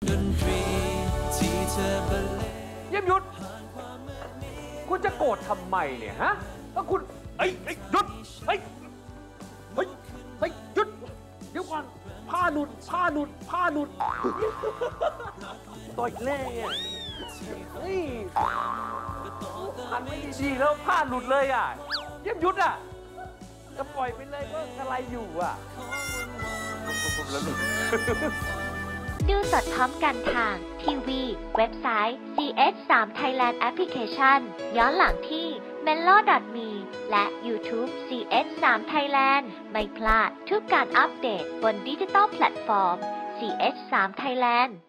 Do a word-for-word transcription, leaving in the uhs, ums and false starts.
เยี่ยมหยุดคุณจะโกรธทำไมเนี่ยฮะแล้วคุณเอ้ยเอ้ยหยุดเฮ้ยเฮ้ยเฮ้ยหยุดเดี๋ยวก่อนผ้าหลุดผ้าหลุดผ้าหลุดต่อยแน่เฮ้ยพันไม่ดีๆแล้วผ้าหลุดเลยอ่ะเยี่ยมหยุดอ่ะจะปล่อยไปเลยก็อะไรอยู่อ่ะผมแล้วหลุดดูสดพร้อมกันทางทีวีเว็บไซต์ ซี เอช ทรี Thailand Application ย้อนหลังที่ เมโล ดอท มี และ YouTube ซี เอช ทรี Thailand ไม่พลาดทุกการอัปเดตบนดิจิตอลแพลตฟอร์ม ซี เอช ทรี Thailand